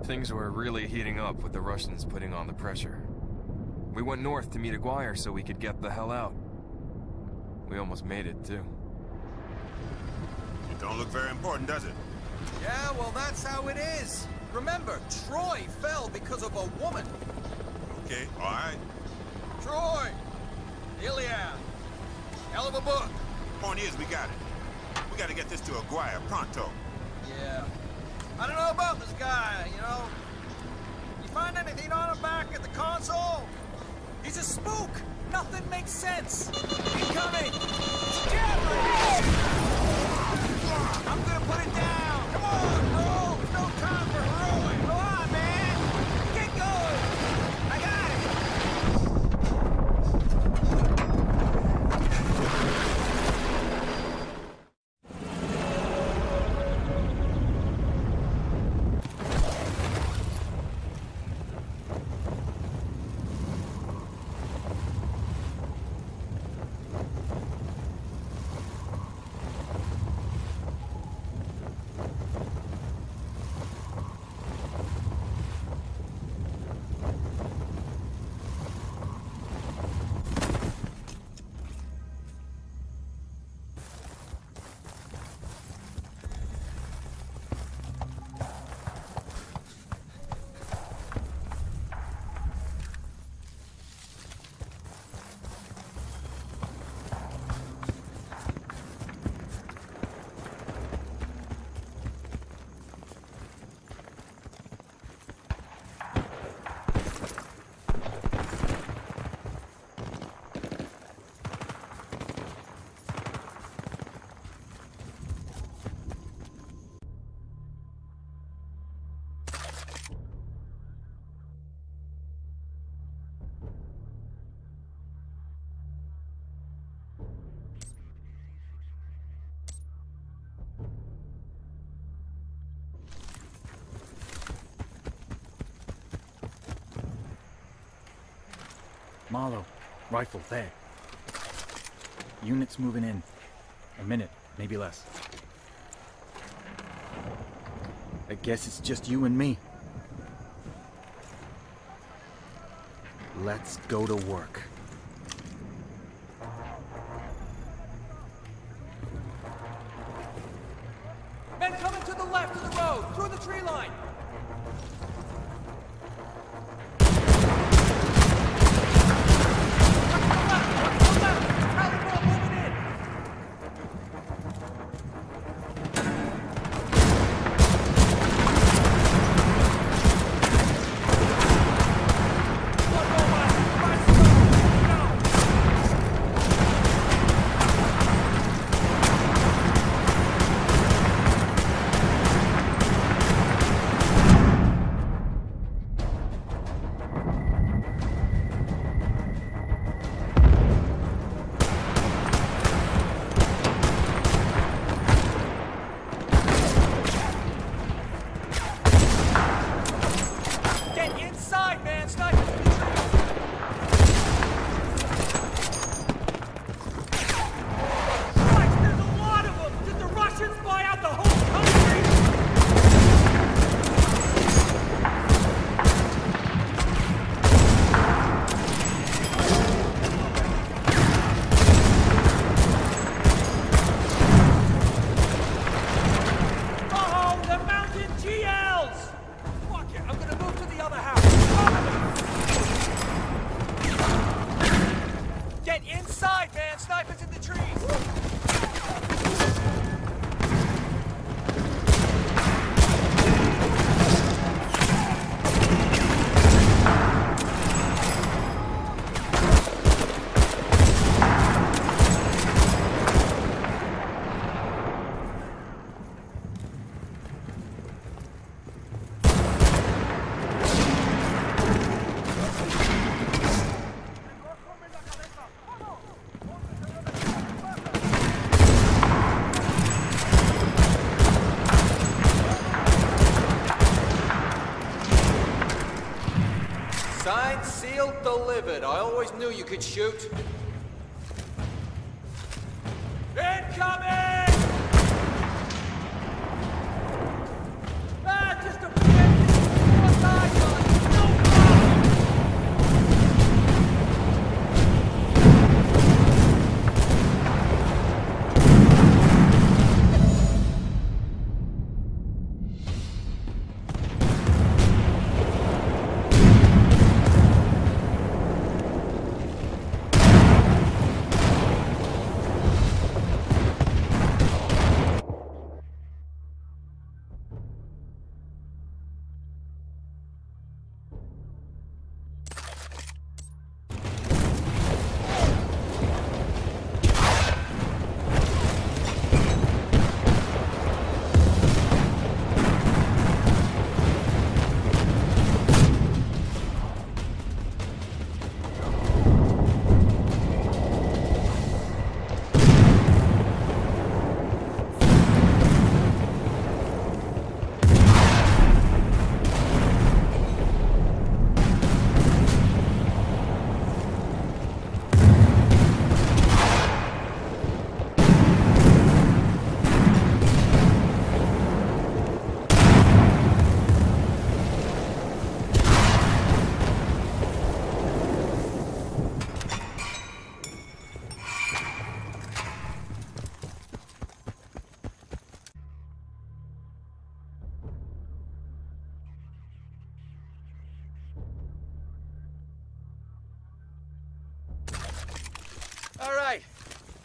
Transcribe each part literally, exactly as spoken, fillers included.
Things were really heating up with the Russians putting on the pressure. We went north to meet Aguirre so we could get the hell out. We almost made it, too. It don't look very important, does it? Yeah, well, that's how it is. Remember, Troy fell because of a woman. Okay, all right. Troy! Iliad! Hell of a book. Point is, we got it. We gotta get this to Aguirre pronto. Yeah. I don't know about this guy, you know. You find anything on him back at the console? He's a spook! Nothing makes sense! Incoming! I'm gonna put it down! Come on, bro! There's no time for heroic! Go on, man! Get going! I got it! Marlowe, rifle, there. Units moving in. A minute, maybe less. I guess it's just you and me. Let's go to work. Men coming to the left of the road, through the tree line! Signed, sealed, delivered. I always knew you could shoot. Incoming! Ah, just a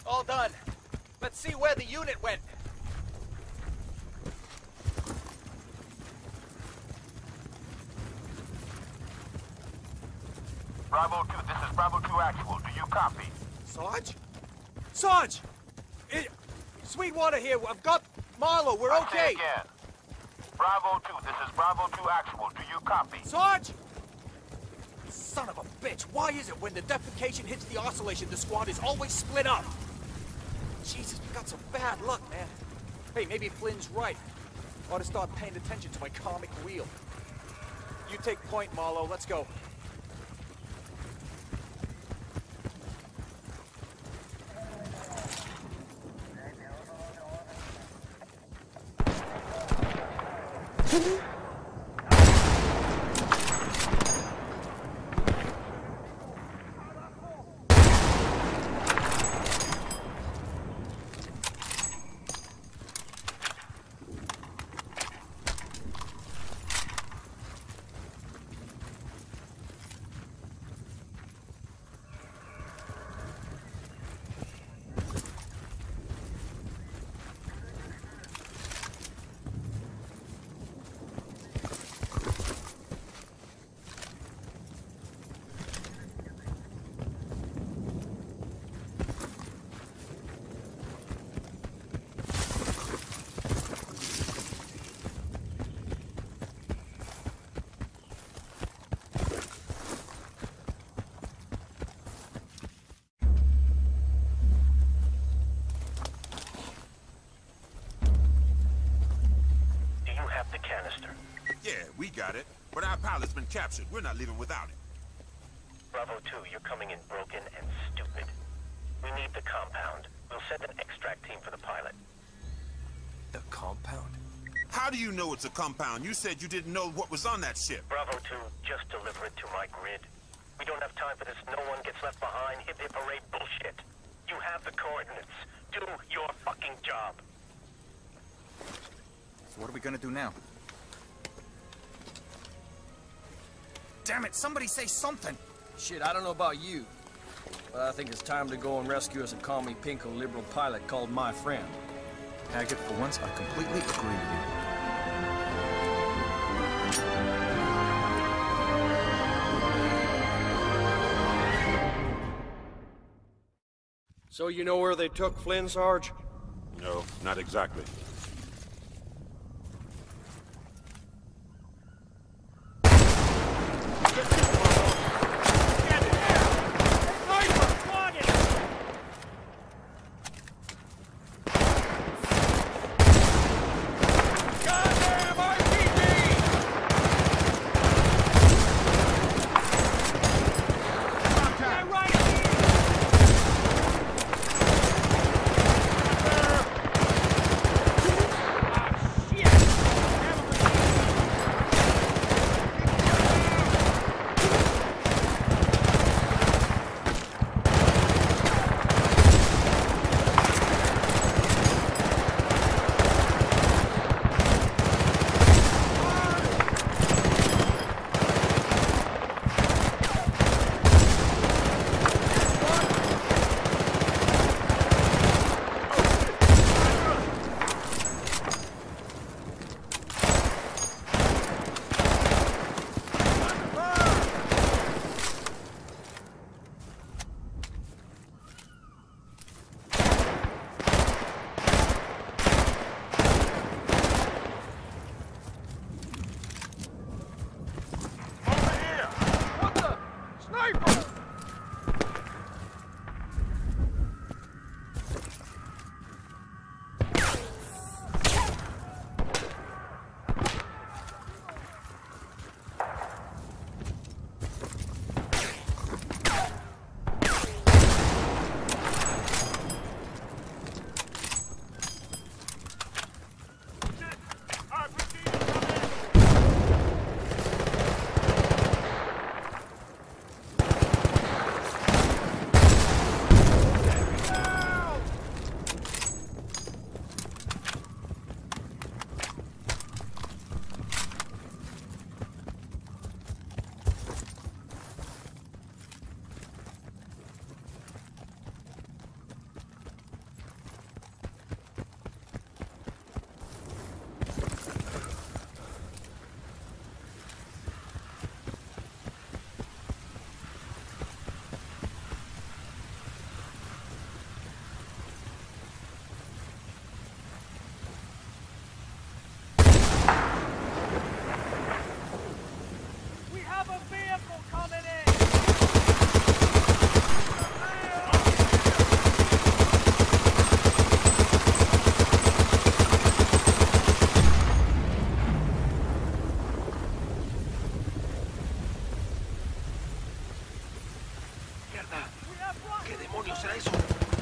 All done. Let's see where the unit went. Bravo two, this is Bravo two actual. Do you copy? Sarge? Sarge! It, Sweetwater here. I've got Marlowe. We're I okay. say again. Bravo two, this is Bravo two actual. Do you copy? Sarge! Son of a bitch. Why is it when the defecation hits the oscillation, the squad is always split up? Jesus, we got some bad luck, man. Hey, maybe Flynn's right. Ought to start paying attention to my comic wheel. You take point, Marlowe. Let's go. Yeah, we got it. But our pilot's been captured. We're not leaving without it. Bravo two, you're coming in broken and stupid. We need the compound. We'll send an extract team for the pilot. The compound? How do you know it's a compound? You said you didn't know what was on that ship. Bravo two, just deliver it to my grid. We don't have time for this no one gets left behind, hip hip hooray bullshit. You have the coordinates. Do your fucking job. So what are we gonna do now? Damn it, somebody say something! Shit, I don't know about you, but I think it's time to go and rescue us a commie pinko liberal pilot called my friend. Haggett, for once, I completely agree with you. So you know where they took Flynn, Sarge? No, not exactly. coño será eso?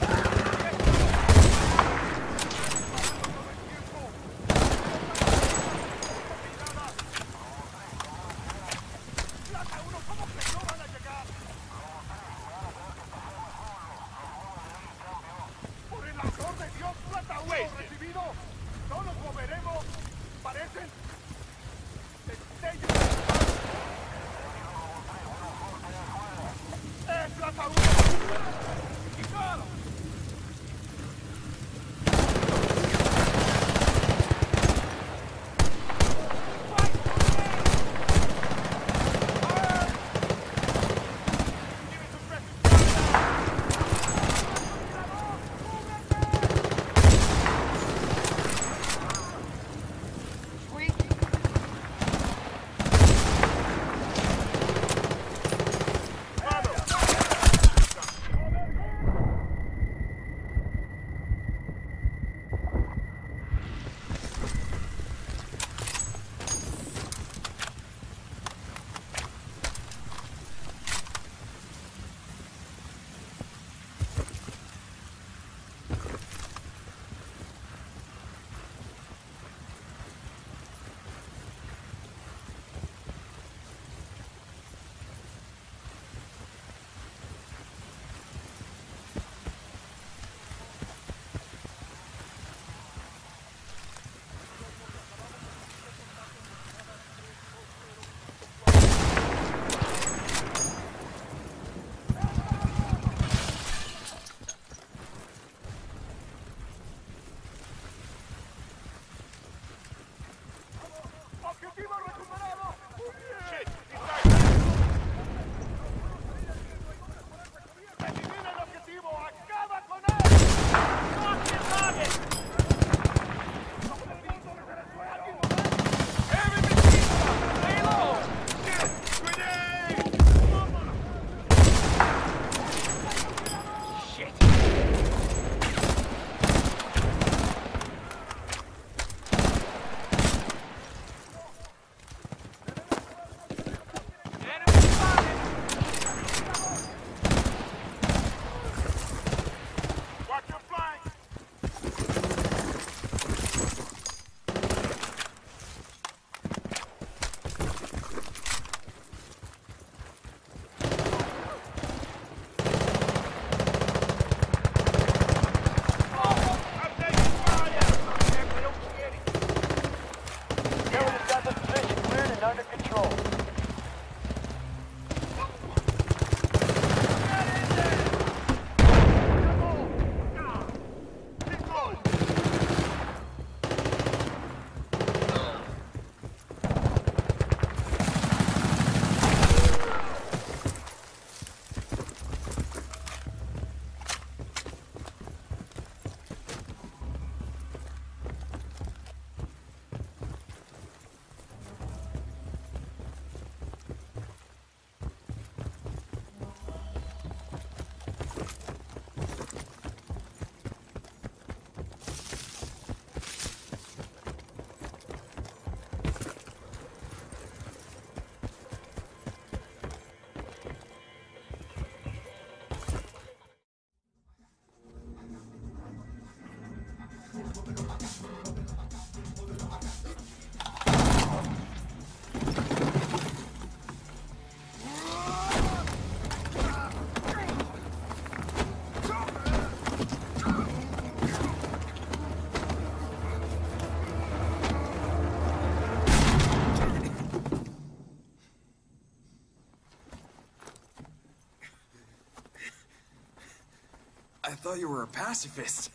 I thought you were a pacifist.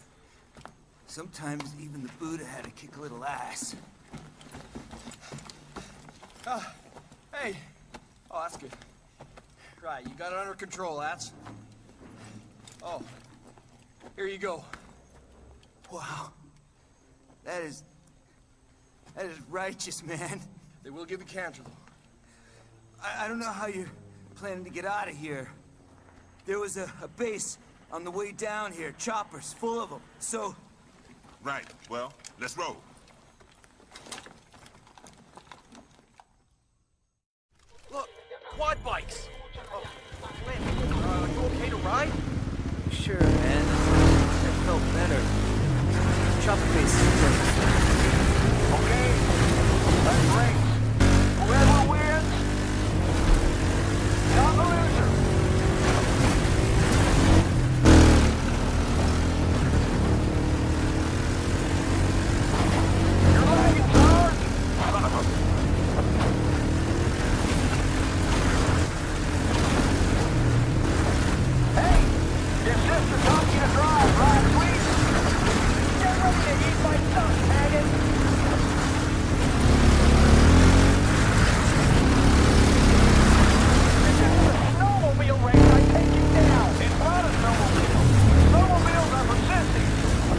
Sometimes even the Buddha had to kick a little ass. Uh, hey. Oh, that's good. Right, you got it under control, that's. Oh. Here you go. Wow. That is... That is righteous, man. They will give you cancer, though. I, I don't know how you're planning to get out of here. There was a, a base on the way down here, choppers, full of them, so... Right, well, let's roll. Look, quad bikes! Oh, Flynn, uh, you okay to ride? Sure. you to drive, right, Swedish? Get ready to eat my stuff, maggot! If this was a snowmobile race, I'd take you down. It's not a snowmobile. Snowmobiles are for sissies.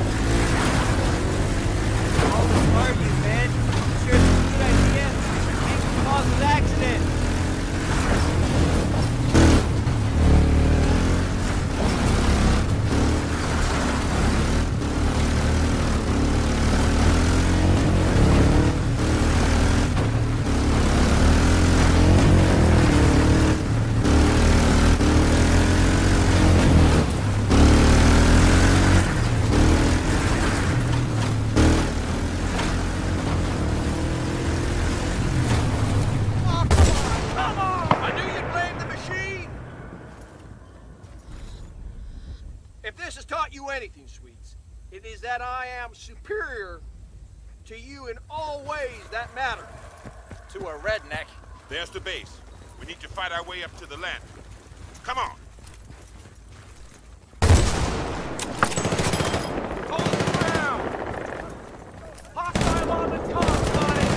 How old are you, man? Sure it's a good idea. It can cause an accident. If this has taught you anything, Sweets, it is that I am superior to you in all ways that matter. To a redneck. There's the base. We need to fight our way up to the land. Come on. Hold the ground! Hostile on the comms, on it!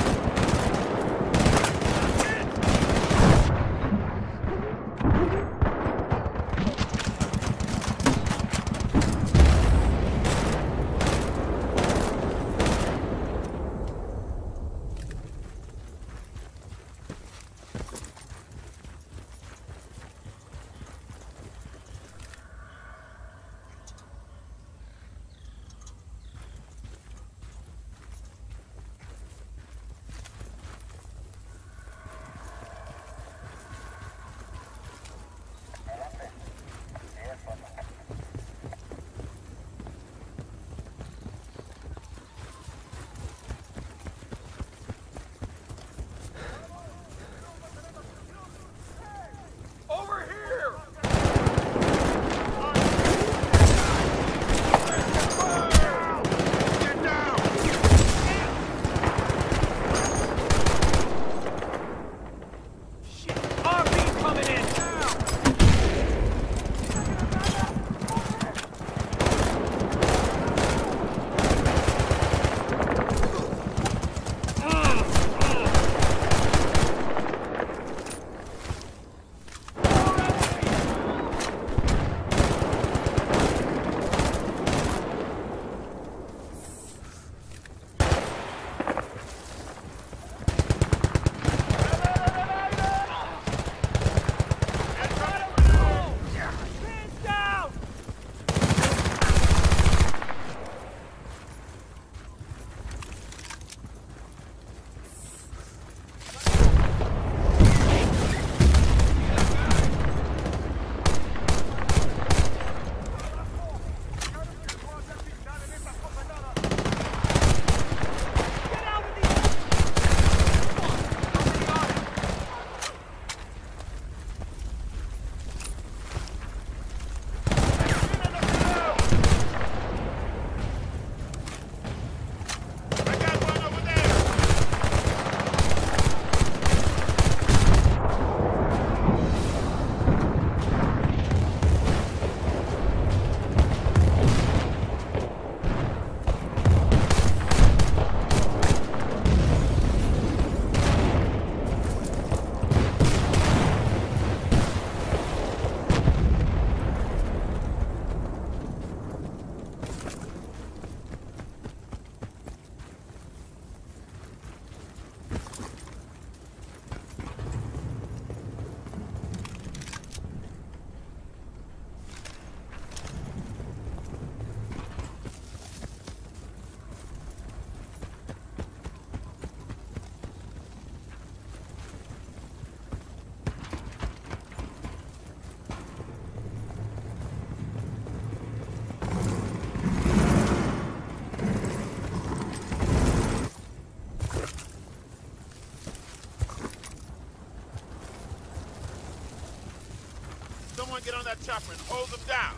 Someone get on that chopper and hold them down.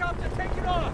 helicopter, take it off!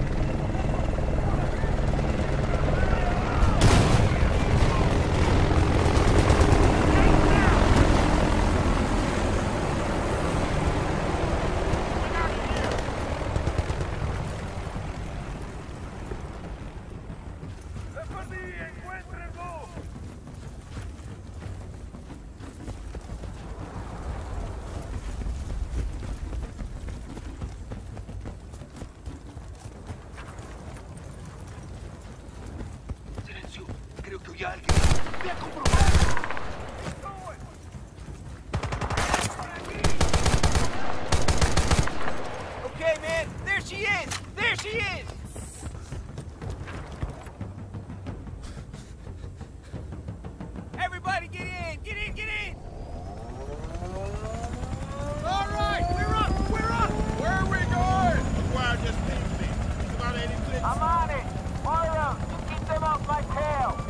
Okay, man, there she is! There she is! Everybody get in! Get in, get in! All right, we're up! We're up! Where are we going? McGuire just pinged me. He's about eighty clicks. I'm on it! Mario, you keep them off my tail!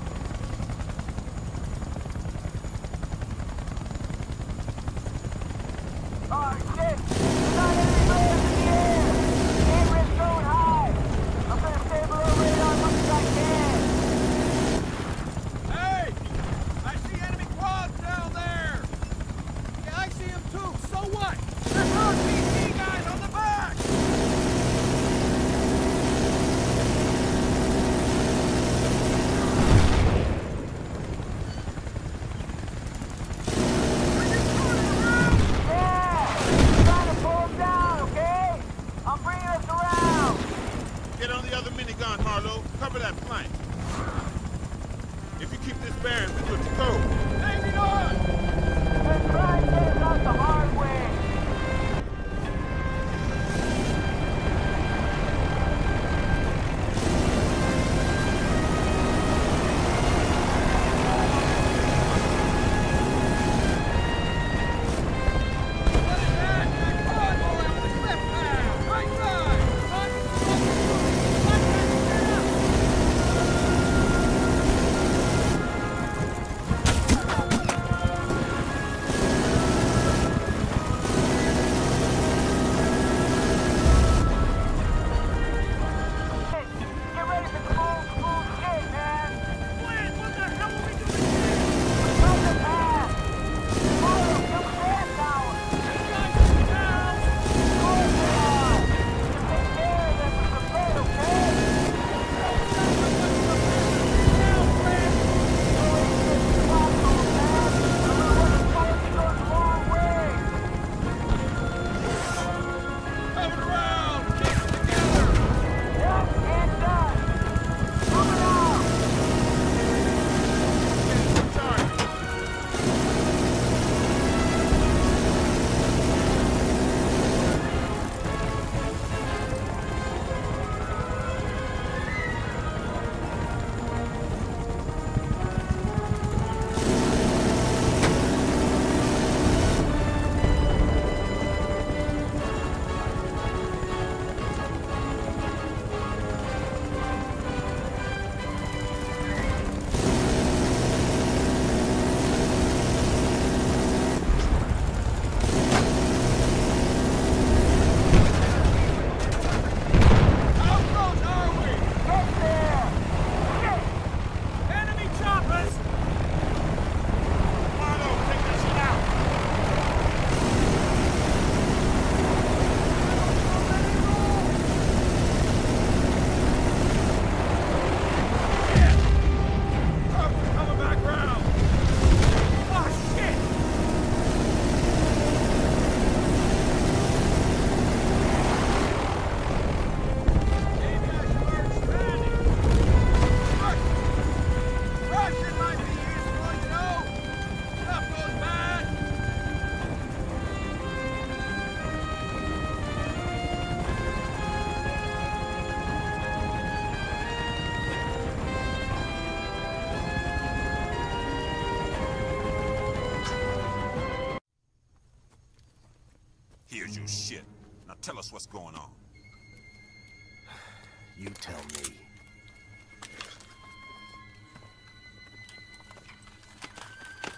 Oh shit! There's not any players in the air! Camera's going high! I'm gonna stay below radar as much as I can! Hey! I see enemy quads down there! Yeah, I see them too. So what? There's our P C guys on the back! Yeah! Trying to pull them down, okay? I'm bringing us around! Get on the other minigun, Harlow. Cover that flank. If you keep this bearing, we good to go. Hang it on! They're trying to get us out the hard way! What is that? That quad all out the cliff now! Right side! Right Get ready for cool, cool shit, man! Flynn, what the hell are we doing? Run the path! Mario, kill the gas tower! Down! Of course they are! Just take care of them with the plate, okay? Down, Flynn! No way to get to the hospital, man! I'm gonna work the policy goes the wrong way! Coming around! Keep it together! Yep, and done! Moving on! Sorry. How close are we? Get there! Shit! Enemy choppers! Harlow, take that shit out. Choppers coming back round! Oh, shit! Maybe I should learn Spanish. Russian. Russian might be useful, you know? Stuff goes bad. Here's your shit. Now tell us what's going on. You tell me.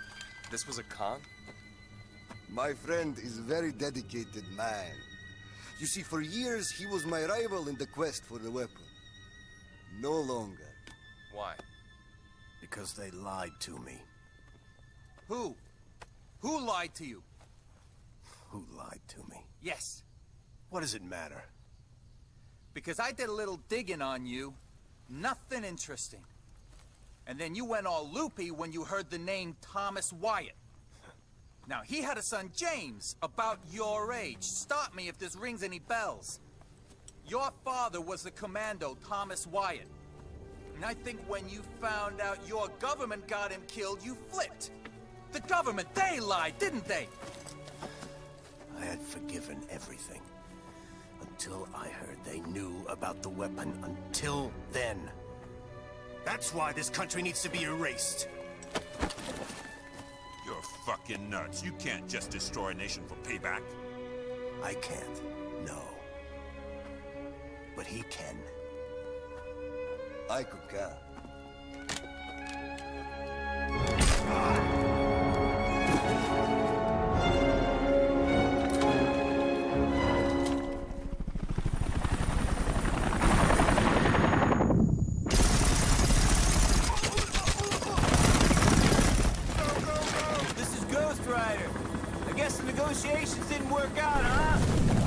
This was a con? My friend is a very dedicated man. You see, for years, he was my rival in the quest for the weapon. No longer. Why? Because they lied to me. Who? Who lied to you? Who lied to me? Yes. What does it matter? Because I did a little digging on you. Nothing interesting. And then you went all loopy when you heard the name Thomas Wyatt. Now, he had a son, James, about your age. Stop me if this rings any bells. Your father was the commando, Thomas Wyatt. And I think when you found out your government got him killed, you flipped. The government, they lied, didn't they? I had forgiven everything. Until I heard they knew about the weapon. Until then. That's why this country needs to be erased. You're fucking nuts. You can't just destroy a nation for payback. I can't, no. But he can. I concur. This is Ghost Rider. I guess the negotiations didn't work out, huh?